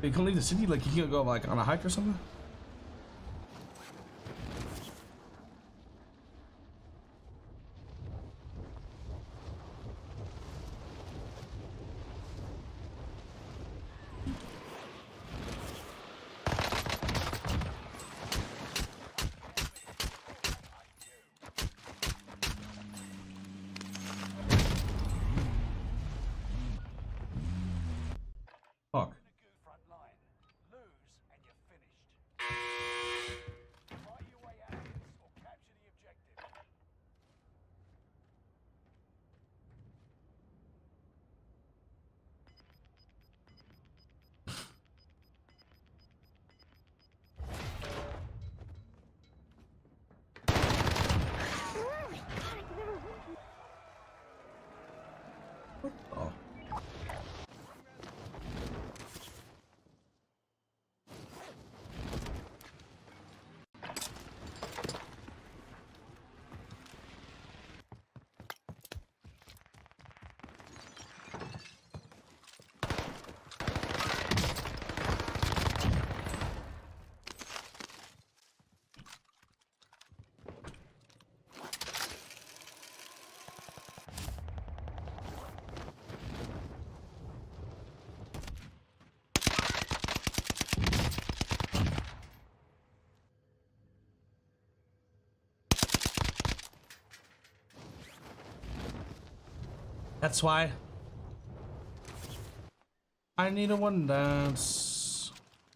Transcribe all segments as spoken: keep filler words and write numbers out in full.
You can't leave the city? Like, you can't go, like, on a hike or something? Fuck. Oh. That's why I need a one dance.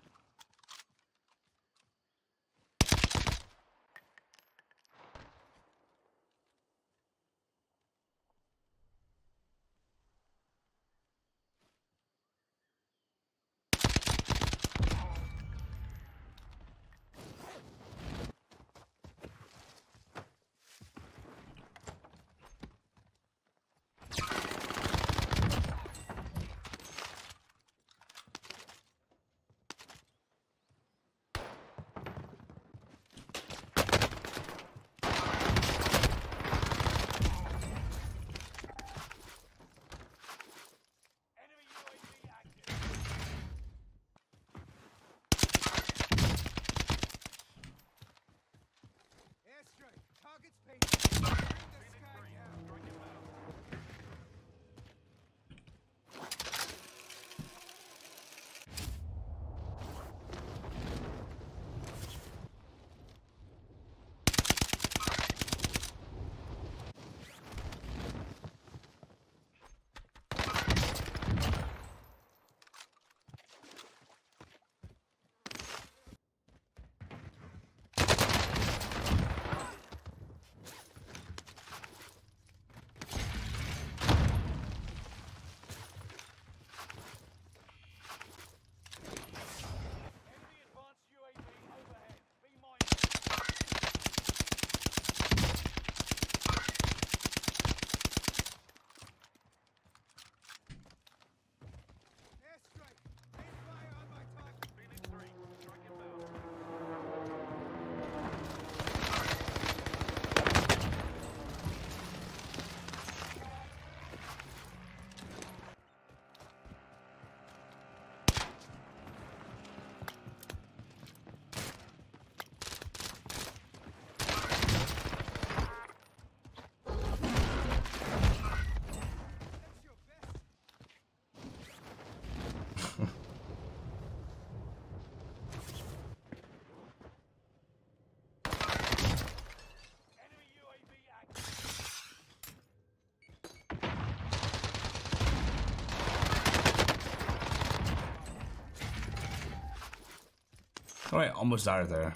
All right, almost died there.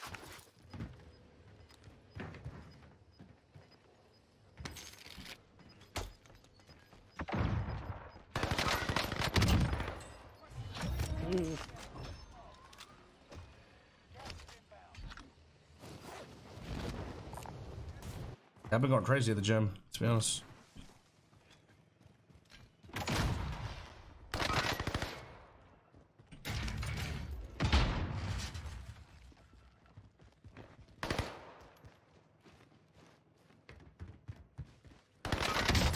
I've been going crazy at the gym, to be honest.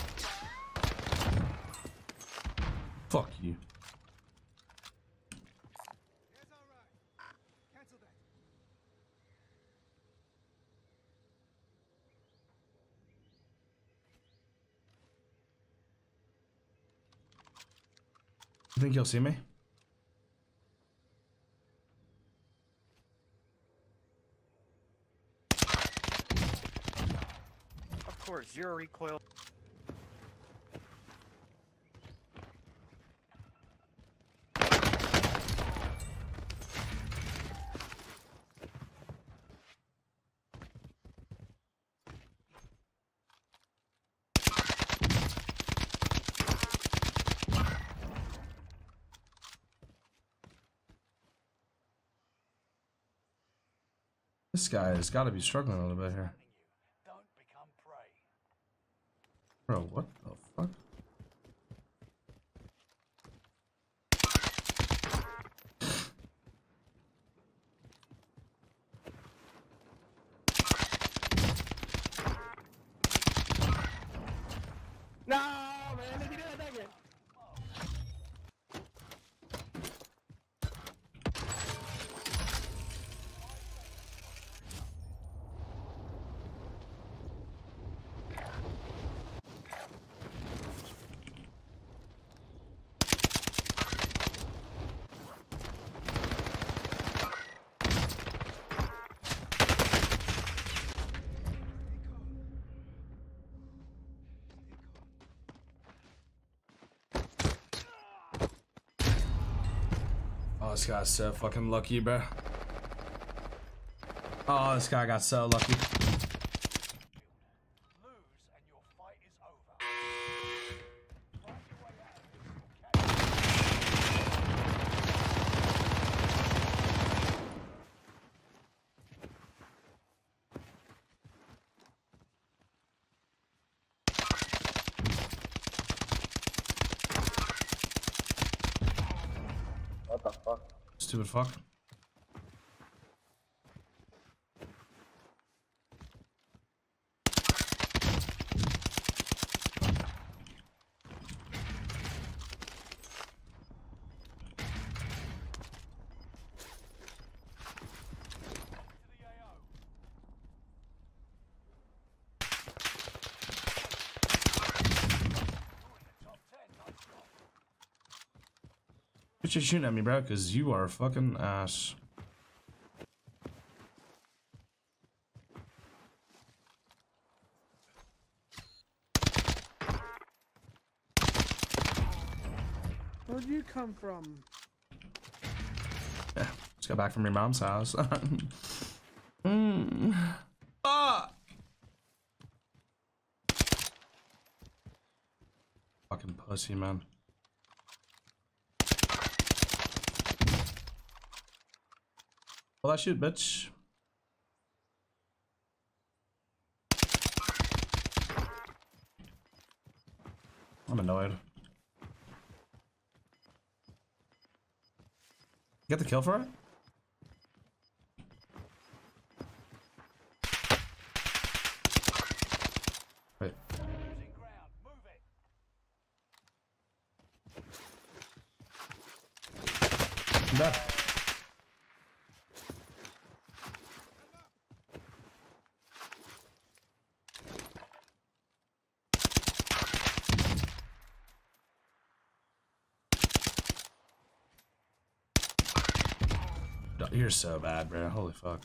Fuck you. You think you'll see me? Of course, zero recoil. This guy has got to be struggling a little bit here. Don't become prey. Bro, what the fuck? No, man, look at that nugget. Oh, this guy's so fucking lucky, bro. Oh, this guy got so lucky. Lose and your fight is over. Find your way out of What the fuck? Stupid fuck. Quit you shooting at me, bro, because you are a fucking ass. Where'd you come from? Yeah, just got back from your mom's house. mm. Ah! Fucking pussy, man. Well, that shoot, bitch. I'm annoyed. You got the kill for it? Wait. losing ground. Move it. I'm dead. You're so bad, bro. Holy fuck.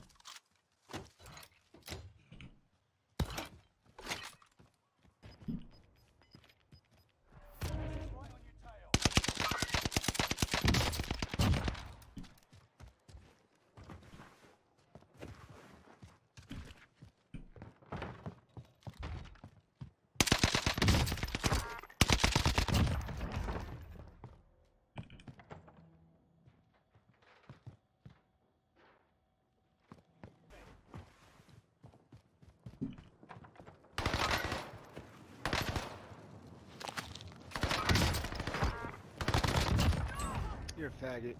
You're a faggot.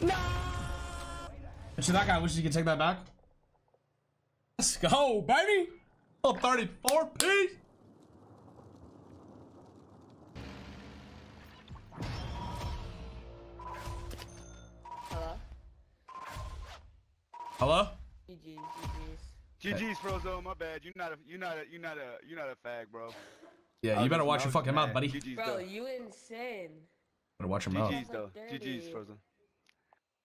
Actually, that guy wishes he could take that back. Let's go, baby. Oh, thirty-four P. Hello? Hello? G G's, G G's. G G's Frozo, my bad. You're not a you're not a you're not a you're not a fag, bro. Yeah, I you was better just- watch I your was fucking just mouth, mad. buddy. G G's Bro, though. you insane. Better watch your mouth. G G's though. Like G G's dirty. Frozo.